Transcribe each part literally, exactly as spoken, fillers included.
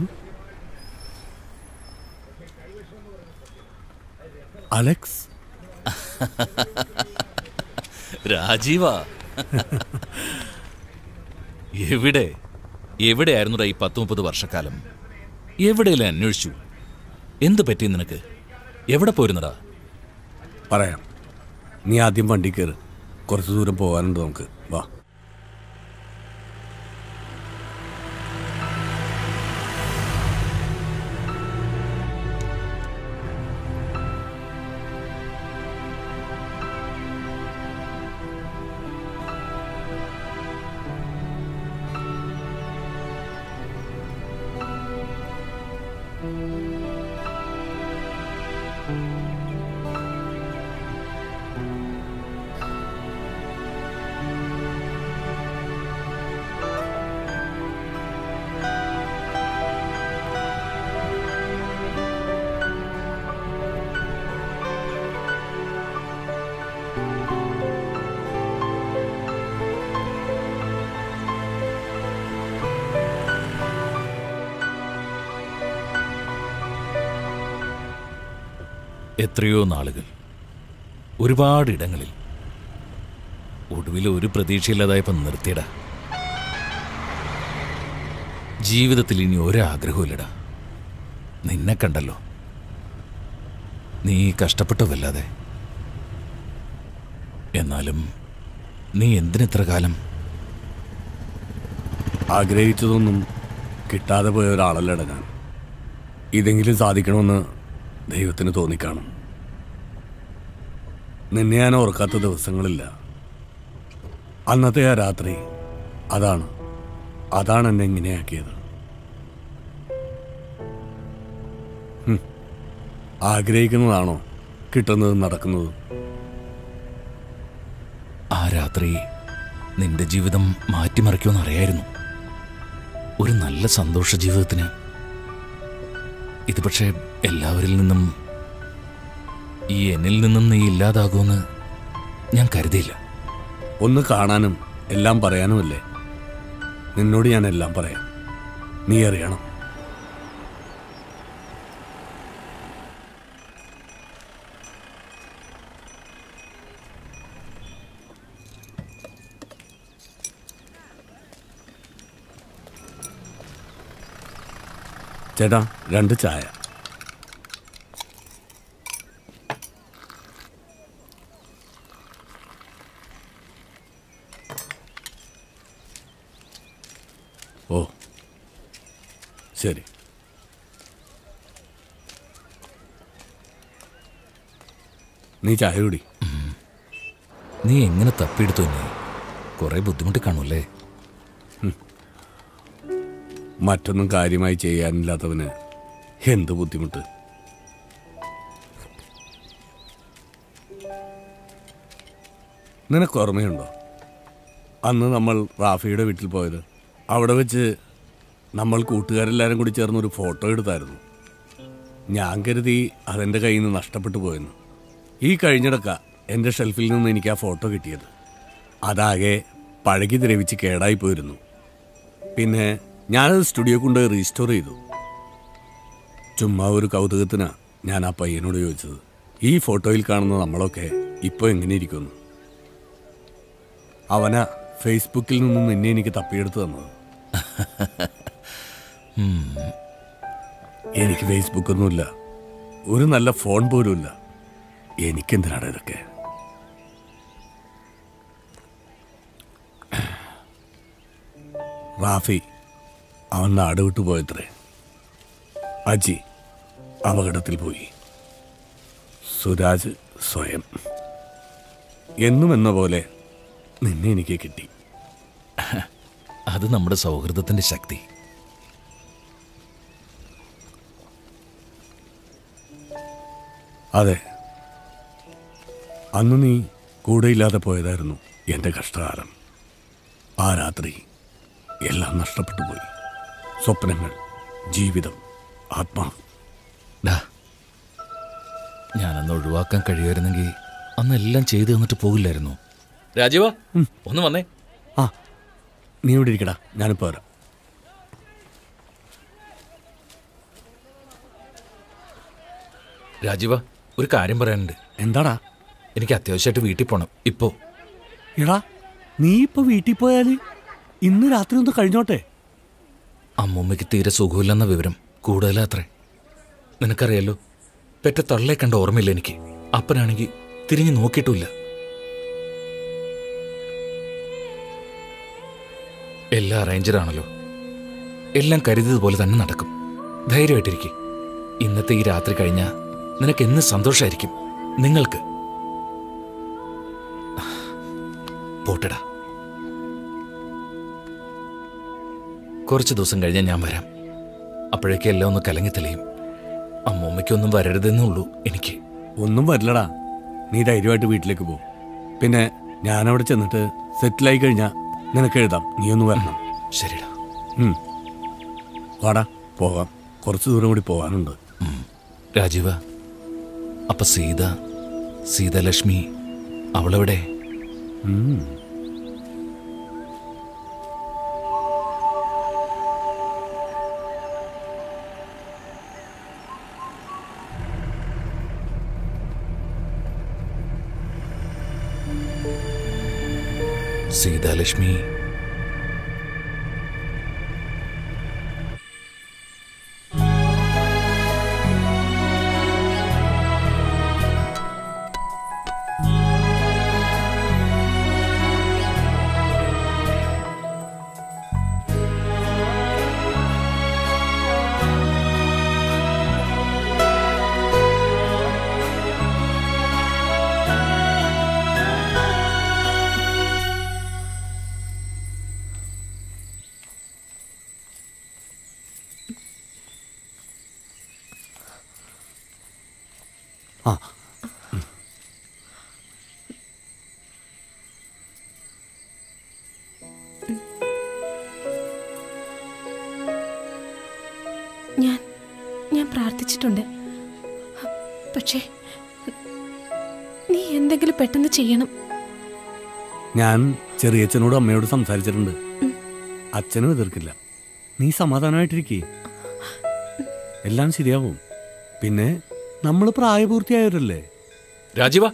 Alex Rajeev എവിടെ എവിടെയായിരുന്നുടാ ഈ പത്ത് മുപ്പത് വർഷക്കാലം? എവിടെയല്ലേ അന്വേഷിച്ചു? എന്ത് പറ്റി നിനക്ക്? എവിടെ പോയിരുന്നടാ? പറയാം. നീ ആദ്യം വണ്ടി കയറ്. കുറച്ച് ദൂരം പോകാനുണ്ട് നമുക്ക്. വാ. എത്രയോ നാളുകൾ, ഒരുപാടിടങ്ങളിൽ, ഒടുവിൽ ഒരു പ്രതീക്ഷയില്ലാതായപ്പോൾ നിർത്തിയടാ. ജീവിതത്തിൽ ഇനി ഒരാഗ്രഹമില്ലടാ. നിന്നെ കണ്ടല്ലോ, നീ കഷ്ടപ്പെട്ടതല്ലാതെ. എന്നാലും നീ എന്തിനെത്ര കാലം? ആഗ്രഹിച്ചതൊന്നും കിട്ടാതെ പോയ ഒരാളല്ലടാ ഞാൻ. ഇതെങ്കിലും സാധിക്കണമെന്ന് ദൈവത്തിന് തോന്നിക്കാണും. നിന്നെ ഞാൻ ഓർക്കാത്ത ദിവസങ്ങളില്ല. അന്നത്തെ ആ രാത്രി അതാണ് അതാണ് എന്നെ ഇങ്ങനെയാക്കിയത്. ആഗ്രഹിക്കുന്നതാണോ കിട്ടുന്നത്, നടക്കുന്നത്? ആ രാത്രി നിന്റെ ജീവിതം മാറ്റിമറിക്കുമെന്ന് അറിയായിരുന്നു. ഒരു നല്ല സന്തോഷ ജീവിതത്തിന്. ഇത് പക്ഷേ എല്ലാവരിൽ നിന്നും, ഈ എന്നിൽ നിന്നും നീ ഇല്ലാതാകുമെന്ന് ഞാൻ കരുതിയില്ല. ഒന്ന് കാണാനും എല്ലാം പറയാനുമല്ലേ. നിന്നോട് ഞാൻ എല്ലാം പറയാം, നീ അറിയണം. ചേട്ടാ, രണ്ട് ചായ. ഓ ശരി. നീ ചായ കുടി. നീ എങ്ങനെ തപ്പിയെടുത്തു? തന്നെ കുറെ ബുദ്ധിമുട്ടി കാണൂല്ലേ? മറ്റൊന്നും കാര്യമായി ചെയ്യാനില്ലാത്തവന് എന്ത് ബുദ്ധിമുട്ട്? നിനക്ക് ഓർമ്മയുണ്ടോ അന്ന് നമ്മൾ റാഫിയുടെ വീട്ടിൽ പോയത്? അവിടെ വെച്ച് നമ്മൾ കൂട്ടുകാരെല്ലാവരും കൂടി ചേർന്ന് ഒരു ഫോട്ടോ എടുത്തായിരുന്നു. ഞാൻ കരുതി അതെൻ്റെ കയ്യിൽ നിന്ന് നഷ്ടപ്പെട്ടു പോയെന്ന്. ഈ കഴിഞ്ഞിടക്ക എൻ്റെ ഷെൽഫിൽ നിന്ന് എനിക്ക് ആ ഫോട്ടോ കിട്ടിയത്. അതാകെ പഴകി ദ്രവിച്ച് കേടായി പോയിരുന്നു. പിന്നെ ഞാനത് സ്റ്റുഡിയോ കൊണ്ട് റീസ്റ്റോർ ചെയ്തു. ചുമ്മാ ഒരു കൗതുകത്തിനാ ഞാൻ ആ പയ്യനോട് ചോദിച്ചത്, ഈ ഫോട്ടോയിൽ കാണുന്ന നമ്മളൊക്കെ ഇപ്പോൾ എങ്ങനെ ഇരിക്കുന്നു? അവനാ ഫേസ്ബുക്കിൽ നിന്നും നിന്നെ എനിക്ക് തപ്പിയെടുത്ത് തന്നത്. എനിക്ക് ഫേസ്ബുക്കൊന്നുമില്ല, ഒരു നല്ല ഫോൺ പോലുമില്ല. എനിക്കെന്തിനാണ് ഇതൊക്കെ? റാഫി അവൻ നാട് വിട്ടു പോയത്രേ. അജി അപകടത്തിൽ പോയി. സുരാജ് സ്വയം. എന്നും എന്ന പോലെ നിന്നെ എനിക്ക് കിട്ടി. അത് നമ്മുടെ സൗഹൃദത്തിന്റെ ശക്തി. അതെ, അന്ന് നീ കൂടെയില്ലാതെ പോയതായിരുന്നു എൻ്റെ കഷ്ടകാലം. ആ രാത്രി എല്ലാം നഷ്ടപ്പെട്ടു പോയി. സ്വപ്നങ്ങൾ, ജീവിതം, ആത്മാവ്. ഞാനന്ന് ഒഴിവാക്കാൻ കഴിയുമായിരുന്നെങ്കിൽ അന്നെല്ലാം ചെയ്തു തന്നിട്ട് പോകില്ലായിരുന്നു. രാജീവ, ഒന്ന് വന്നേ. ആ, നീ ഇവിടെ ഇരിക്കടാ, ഞാനിപ്പോൾ വരാം. രാജീവ, ഒരു കാര്യം പറയാനുണ്ട്. എന്താടാ? എനിക്ക് അത്യാവശ്യമായിട്ട് വീട്ടിൽ പോണം ഇപ്പോ. എടാ, നീ ഇപ്പൊ വീട്ടിൽ പോയാല് ഇന്ന് രാത്രി ഒന്ന് കഴിഞ്ഞോട്ടെ. അമ്മൂമ്മയ്ക്ക് തീരെ സുഖമില്ലെന്ന വിവരം കൂടുതലാത്രേ. നിനക്കറിയാലോ, പെറ്റ തള്ളയെ കണ്ട ഓർമ്മയില്ല എനിക്ക്. അപ്പനാണെങ്കിൽ തിരിഞ്ഞു നോക്കിയിട്ടുമില്ല. എല്ലാം അറേഞ്ചറാണല്ലോ. എല്ലാം കരുതിയതുപോലെ തന്നെ നടക്കും. ധൈര്യമായിട്ടിരിക്കും. ഇന്നത്തെ ഈ രാത്രി കഴിഞ്ഞാൽ നിനക്ക് എന്ന് സന്തോഷമായിരിക്കും. നിങ്ങൾക്ക് പോട്ടടാ. കുറച്ച് ദിവസം കഴിഞ്ഞാൽ ഞാൻ വരാം. അപ്പോഴേക്കും എല്ലാം ഒന്ന് കലങ്ങി തെളിയും. അമ്മൂമ്മയ്ക്കൊന്നും വരരുതെന്നേ ഉള്ളൂ എനിക്ക്. ഒന്നും വരില്ലടാ, നീ ധൈര്യമായിട്ട് വീട്ടിലേക്ക് പോ. പിന്നെ ഞാനവിടെ ചെന്നിട്ട് സെറ്റിലായി കഴിഞ്ഞാൽ നിനക്ക് എഴുതാം. നീ ഒന്ന് വരണം. ശരിടാ. വാടാ, പോകാം. കുറച്ച് ദൂരം കൂടി പോകാനുണ്ട്. രാജീവ, അപ്പൊ സീത, സീതാലക്ഷ്മി അവളെവിടെ? സീതാലക്ഷ്മി ആ ഞാൻ ഞാൻ പ്രാർത്ഥിച്ചിട്ടുണ്ട്. പക്ഷേ നീ എന്തെങ്കിലും പെട്ടെന്ന് ചെയ്യണം. ഞാൻ ചെറിയച്ഛനോടും അമ്മയോട് സംസാരിച്ചിട്ടുണ്ട്. അച്ഛനും എതിർക്കില്ല. നീ സമാധാനമായിട്ടിരിക്കേ, എല്ലാം ശരിയാവും. പിന്നെ നമ്മൾ പ്രായപൂർത്തിയായവരല്ലേ. രാജീവ,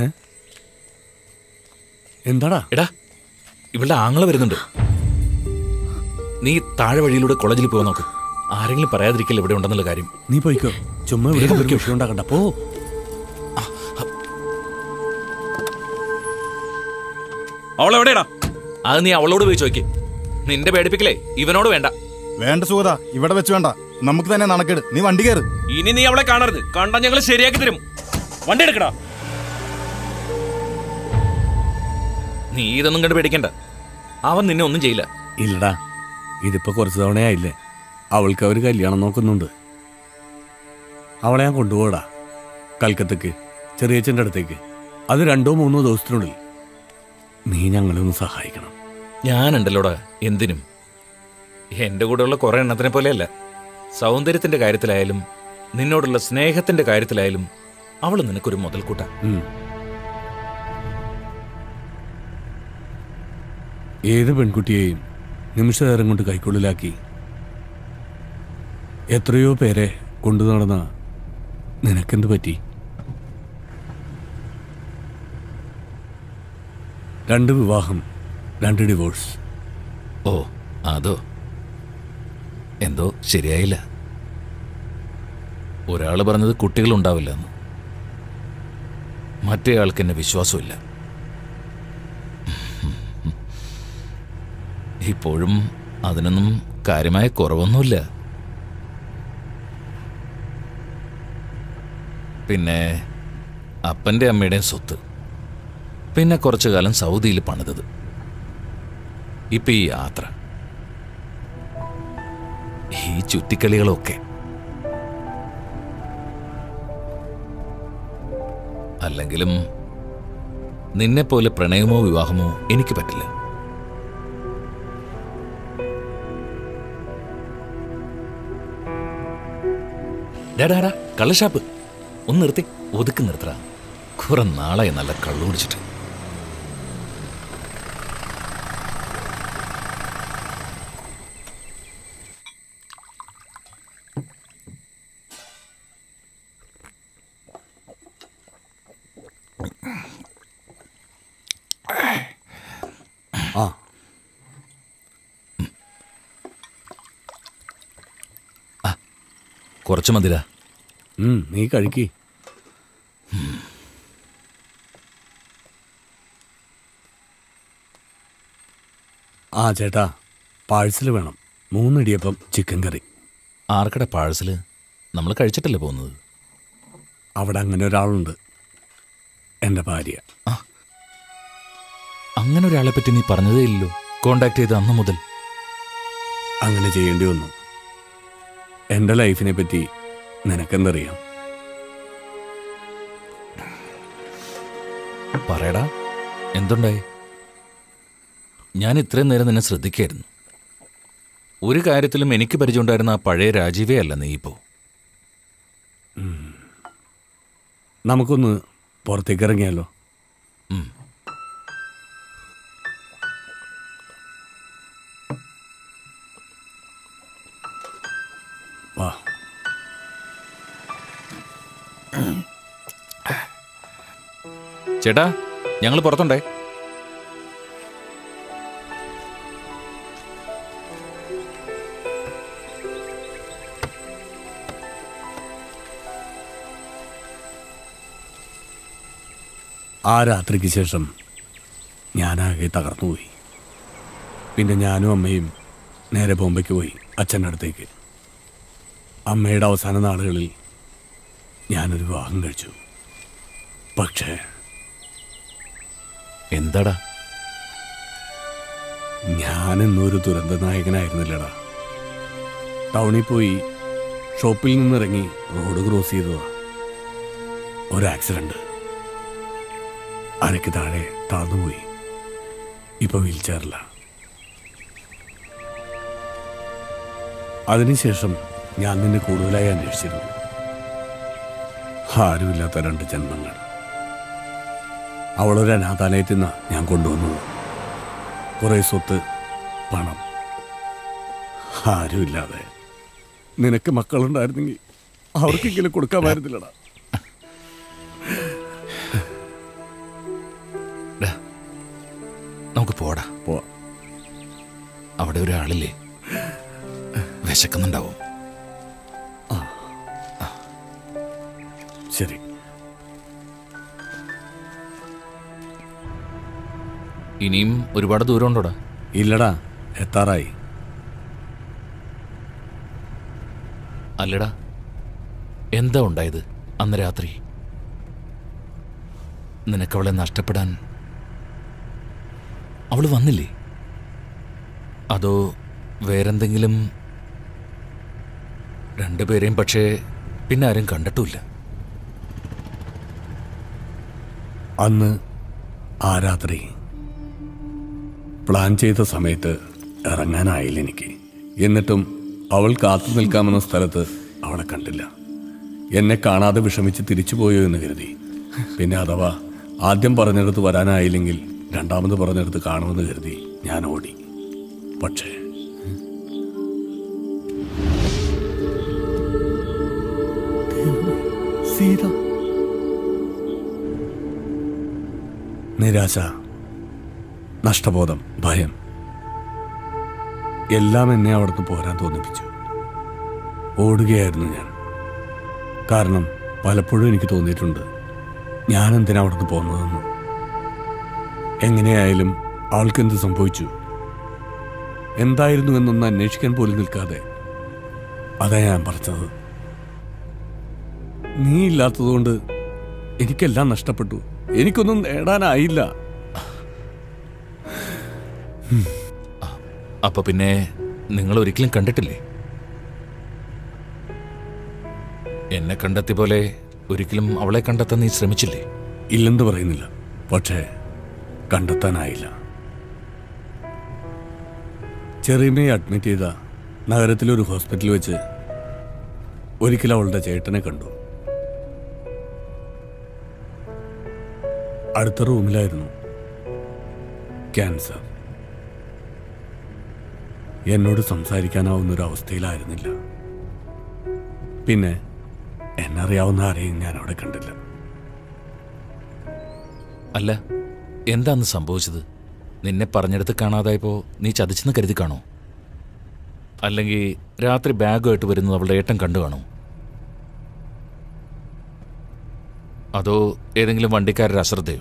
എന്താടാ? എടാ, ഇവളുടെ ആങ്ങളെ വരുന്നുണ്ട്. നീ താഴെ വഴിയിലൂടെ കോളേജിൽ പോകാൻ നോക്ക്. ആരെങ്കിലും പറയാതിരിക്കില്ല ഇവിടെ ഉണ്ടെന്നുള്ള കാര്യം. നീ പോയിക്കോ, ചുമ്മാ ഇവിടെ വിഷയം ഉണ്ടാക്കണ്ട. പോ. അവളെവിടെയാടാ? അത് നീ അവളോട് പോയി ചോദിക്കേ. നിന്റെ പേടിപ്പിക്കലേ ഇവനോട് വേണ്ട. വേണ്ട സുഗത, ഇവിടെ വെച്ച് വേണ്ട. നമുക്ക് തന്നെ നടക്കേട്. നീ വണ്ടി കയറ്. ഇനി നീ അവളെ കാണരുത്. കണ്ടാ ഞങ്ങൾ ശരിയാക്കി തരും. വണ്ടി എടുക്കടാ. നീ ഇതൊന്നും കണ്ട് പേടിക്കണ്ട. അവൻ നിന്നെ ഒന്നും ചെയ്യില്ല. ഇല്ലടാ, ഇതിപ്പോ കുറച്ച് തവണയായില്ലേ. അവൾക്ക് അവർ കല്യാണം നോക്കുന്നുണ്ട്. അവളെ ഞാൻ കൊണ്ടുപോടാ കൽക്കത്തക്ക്, ചെറിയച്ഛൻ്റെ അടുത്തേക്ക്. അത് രണ്ടോ മൂന്നോ ദിവസത്തിനുള്ളിൽ. നീ ഞങ്ങളെ ഒന്ന് സഹായിക്കണം. ഞാനുണ്ടല്ലോടാ എന്തിനും. എന്റെ കൂടെയുള്ള കുറെ എണ്ണത്തിനെ പോലെയല്ല. സൗന്ദര്യത്തിന്റെ കാര്യത്തിലായാലും നിന്നോടുള്ള സ്നേഹത്തിന്റെ കാര്യത്തിലായാലും അവള് നിനക്കൊരു മുതൽക്കൂട്ട. ഏത് പെൺകുട്ടിയെയും നിമിഷനേരം കൊണ്ട് കൈക്കുള്ളിലാക്കി എത്രയോ പേരെ കൊണ്ടു നടന്ന നിനക്കെന്ത് പറ്റി? രണ്ട് വിവാഹം, രണ്ട് ഡിവോഴ്സ്. ഓ, അതോ? എന്തോ ശരിയായില്ല. ഒരാൾ പറഞ്ഞത് കുട്ടികളുണ്ടാവില്ല എന്ന്. മറ്റേ ആൾക്ക് എന്നെ വിശ്വാസമില്ല. ഇപ്പോഴും അതിനൊന്നും കാര്യമായ കുറവൊന്നുമില്ല. പിന്നെ അപ്പൻ്റെ അമ്മയുടെയും സ്വത്ത്, പിന്നെ കുറച്ചു കാലം സൗദിയിൽ പണിതത്, ഇപ്പം ഈ യാത്ര, ഈ ചുറ്റിക്കളികളൊക്കെ. അല്ലെങ്കിലും നിന്നെപ്പോലെ പ്രണയമോ വിവാഹമോ എനിക്ക് പറ്റില്ല. ഡാടാ, കള്ളഷാപ്പ് ഒന്ന് നിർത്തി, ഒതുക്കി നിർത്തറ. കുറെ നാളായി നല്ല കള്ളു കുടിച്ചിട്ട്. കുറച്ച് മതിരാ. ഉം, നീ കഴിക്കി. ആ ചേട്ടാ, പാഴ്സൽ വേണം. മൂന്നിടിയപ്പം ചിക്കൻ കറി. ആർക്കടെ പാഴ്സല്? നമ്മൾ കഴിച്ചിട്ടല്ലേ പോകുന്നത്? അവിടെ അങ്ങനെ ഒരാളുണ്ട്, എൻ്റെ ഭാര്യ. അങ്ങനെ ഒരാളെ പറ്റി നീ പറഞ്ഞതേ ഇല്ലല്ലോ കോണ്ടാക്ട് ചെയ്ത അന്ന് മുതൽ. അങ്ങനെ ചെയ്യേണ്ടി വന്നു. എൻ്റെ ലൈഫിനെ പറ്റി നിനക്കെന്തറിയാം? പറയടാ, എന്തുണ്ടായി? ഞാൻ ഇത്രയും നേരം നിന്നെ ശ്രദ്ധിക്കായിരുന്നു. ഒരു കാര്യത്തിലും എനിക്ക് പരിചയമുണ്ടായിരുന്ന ആ പഴയ രാജീവേ അല്ല നീ ഇപ്പോൾ. നമുക്കൊന്ന് പുറത്തേക്ക് ഇറങ്ങിയാലോ? വാ. ചേട്ടാ, ഞങ്ങൾ പുറത്തുണ്ടേ. ആ രാത്രിക്ക് ശേഷം ഞാനാകെ തകർന്നുപോയി. പിന്നെ ഞാനും അമ്മയും നേരെ ബോംബെക്ക് പോയി, അച്ഛൻ്റെ അടുത്തേക്ക്. അമ്മയുടെ അവസാന നാളുകളിൽ ഞാനൊരു വിവാഹം കഴിച്ചു. പക്ഷേ എന്താടാ? ഞാനെന്നൊരു ദുരന്ത നായകനായിരുന്നില്ലടാ. ടൗണിൽ പോയി ഷോപ്പിൽ നിന്നിറങ്ങി റോഡ് ക്രോസ് ചെയ്തതാ. ഒരു ആക്സിഡന്റ്. അരയ്ക്ക് താഴെ താഴ്ന്നുപോയി. ഇപ്പൊ വീൽ ചെയറില്ല. അതിനുശേഷം ഞാൻ നിന്നെ കൂടുതലായി അന്വേഷിച്ചിരുന്നു. ആരുമില്ലാത്ത രണ്ട് ജന്മങ്ങൾ. അവളൊരു അനാഥാലയത്തിൽ നിന്നാണ് ഞാൻ കൊണ്ടുവന്നത്. കുറേ സ്വത്ത്, പണം. ആരുമില്ലാതെ. നിനക്ക് മക്കളുണ്ടായിരുന്നെങ്കിൽ അവർക്കെങ്കിലും കൊടുക്കാമായിരുന്നില്ലടാ. നമുക്ക് പോടാ. പോവാ. അവിടെ ഒരാളില്ലേ, വിശക്കുന്നുണ്ടാവും. ശരി. ഇനിയും ഒരുപാട് ദൂരം ഉണ്ടോടാ? ഇല്ലടാ, എത്താറായി. അല്ലടാ, എന്താ ഉണ്ടായത് അന്ന് രാത്രി? നിനക്കവളെ നഷ്ടപ്പെടാൻ അവള് വന്നില്ലേ? അതോ വേറെന്തെങ്കിലും? രണ്ടുപേരെയും പക്ഷേ പിന്നെ ആരും കണ്ടിട്ടുമില്ല. അന്ന് ആ രാത്രി പ്ലാൻ ചെയ്ത സമയത്ത് ഇറങ്ങാനായില്ല എനിക്ക്. എന്നിട്ടും അവൾ കാത്തു നിൽക്കാമെന്ന സ്ഥലത്ത് അവളെ കണ്ടില്ല. എന്നെ കാണാതെ വിഷമിച്ച് തിരിച്ചുപോയോ എന്ന് കരുതി. പിന്നെ അഥവാ ആദ്യം പറഞ്ഞെടുത്ത് വരാനായില്ലെങ്കിൽ രണ്ടാമത് പറഞ്ഞെടുത്ത് കാണുമെന്ന് കരുതി ഞാൻ ഓടി. പക്ഷേ സീത. നിരാശ, നഷ്ടബോധം, ഭയം എല്ലാം എന്നെ അവിടുന്ന് പോരാൻ തോന്നിപ്പിച്ചു. ഓടുകയായിരുന്നു ഞാൻ. കാരണം പലപ്പോഴും എനിക്ക് തോന്നിയിട്ടുണ്ട്, ഞാൻ എന്തിനാ അവിടുന്ന് പോകുന്നതെന്ന്. എങ്ങനെയായാലും ആൾക്കെന്ത് സംഭവിച്ചു, എന്തായിരുന്നു എന്നൊന്ന് അന്വേഷിക്കാൻ പോലും നിൽക്കാതെ. അതാ ഞാൻ പറഞ്ഞത്. നീ ഇല്ലാത്തതുകൊണ്ട് എനിക്കെല്ലാം നഷ്ടപ്പെട്ടു. എനിക്കൊന്നും നേടാനായില്ല. അപ്പൊ പിന്നെ നിങ്ങൾ ഒരിക്കലും കണ്ടിട്ടില്ലേ? എന്നെ കണ്ടെത്തിയ പോലെ ഒരിക്കലും അവളെ കണ്ടെത്താൻ നീ ശ്രമിച്ചില്ലേ? ഇല്ലെന്ന് പറയുന്നില്ല, പക്ഷേ കണ്ടെത്താനായില്ല. ചെറിയമ്മയെ അഡ്മിറ്റ് ചെയ്ത നഗരത്തിലൊരു ഹോസ്പിറ്റലിൽ വെച്ച് ഒരിക്കൽ അവളുടെ ചേട്ടനെ കണ്ടു. അടുത്ത റൂമിലായിരുന്നു. ക്യാൻസർ. എന്നോട് സംസാരിക്കാനാവുന്നൊരു അവസ്ഥയിലായിരുന്നില്ല. പിന്നെ എന്നറിയാവുന്ന ആരെയും ഞാൻ അവിടെ കണ്ടില്ല. അല്ല, എന്താന്ന് സംഭവിച്ചത്? നിന്നെ പറഞ്ഞെടുത്ത് കാണാതായപ്പോ നീ ചതിച്ചെന്ന് കരുതി കാണോ? അല്ലെങ്കിൽ രാത്രി ബാഗുമായിട്ട് വരുന്നത് അവളുടെ ഏട്ടൻ കണ്ടു കാണോ? അതോ ഏതെങ്കിലും വണ്ടിക്കാരുടെ അശ്രദ്ധയോ?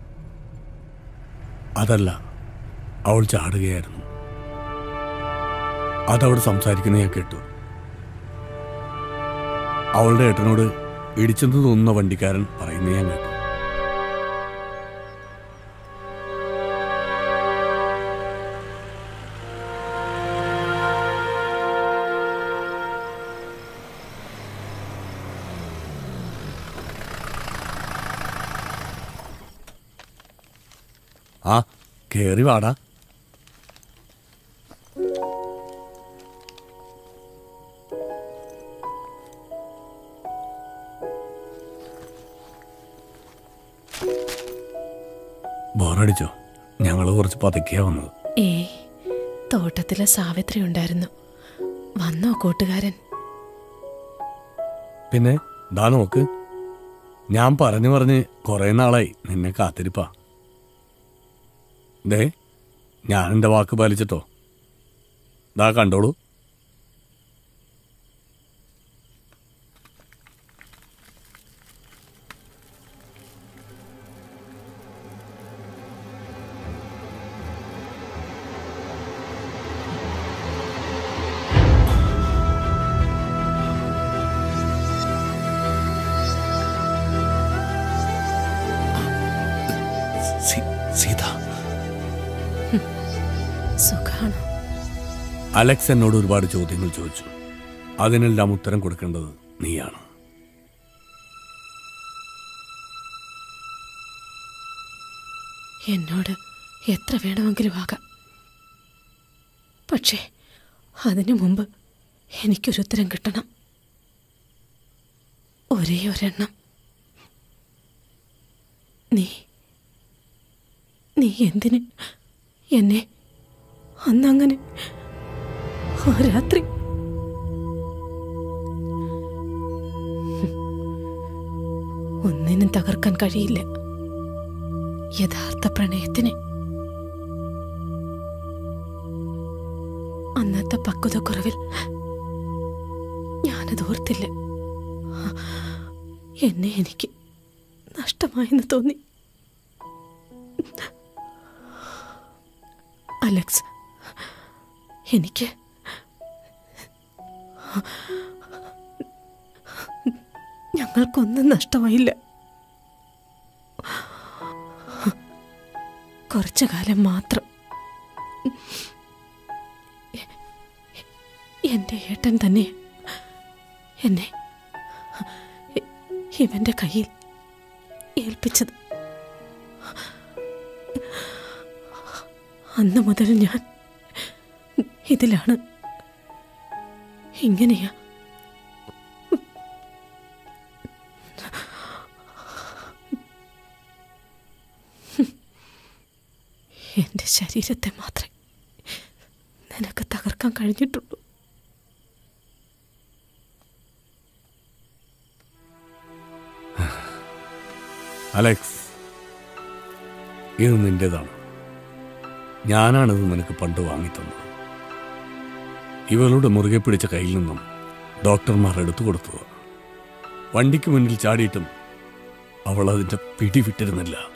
അതല്ല, അവൾ ചാടുകയായിരുന്നു. അതവൾ സംസാരിക്കുന്നത് ഞാൻ കേട്ടു. അവളുടെ ഏട്ടനോട് ഇടിച്ചെന്ന് തോന്നുന്ന വണ്ടിക്കാരൻ പറയുന്നത് ഞാൻ കേട്ടു. ആ, കേറി വാടാ. ബോറടിച്ചോ? ഞങ്ങൾ കുറച്ച് പതുക്കിയാ വന്നത്. ഏ തോട്ടത്തിലെ സാവിത്രി ഉണ്ടായിരുന്നു. വന്നോ കൂട്ടുകാരൻ? പിന്നെ ദാ നോക്ക്, ഞാൻ പറഞ്ഞു പറഞ്ഞ് കുറെ നാളായി നിന്നെ കാത്തിരിപ്പാ. ദേ, ഞാൻ എൻ്റെ വാക്ക് പാലിച്ചിട്ടോ. ദാ കണ്ടോളൂ. സീത, സുഖാണോ? അലക്സ് എന്നോട് ഒരുപാട് ചോദ്യങ്ങൾ ചോദിച്ചു. അതിനെല്ലാം ഉത്തരം കൊടുക്കേണ്ടത് നീയാണ്. എന്നോട് എത്ര വേണമെങ്കിലും ആകാം. പക്ഷേ അതിനു മുമ്പ് എനിക്കൊരു ഉത്തരം കിട്ടണം. ഒരേ ഒരെണ്ണം. നീ നീ എന്തിന് എന്നെ അന്നങ്ങനെ ആ രാത്രി ഒന്നിനും തകർക്കാൻ കഴിയില്ല യഥാർത്ഥ പ്രണയത്തിന്. അന്നത്തെ പക്വതക്കുറവിൽ ഞാനത് ഓർത്തില്ല. എന്നെ എനിക്ക് നഷ്ടമായെന്ന് തോന്നി. അലക്സ്, എനിക്ക് ഞങ്ങൾക്കൊന്നും നഷ്ടമായില്ല. കുറച്ചു കാലം മാത്രം എൻ്റെ ഏട്ടൻ തന്നെ എന്നെ ഇവന്റെ കയ്യിൽ ഏൽപ്പിച്ചത്. അന്ന് മുതൽ ഞാൻ ഇതിലാണ്. ഇങ്ങനെയാ എൻ്റെ ശരീരത്തെ മാത്രമേ നിനക്ക് തകർക്കാൻ കഴിഞ്ഞിട്ടുള്ളൂ. അലക്സ്, ഇത് നിന്റേതാണ്. ഞാനാണിത് നിനക്ക് പണ്ട് വാങ്ങിത്തന്നത്. ഇവളുടെ മുറുകെ പിടിച്ച കയ്യിൽ നിന്നും ഡോക്ടർമാർ എടുത്തു കൊടുത്തത്. വണ്ടിക്ക് മുന്നിൽ ചാടിയിട്ടും അവൾ അതിൻ്റെ പിടി വിട്ടിരുന്നില്ല.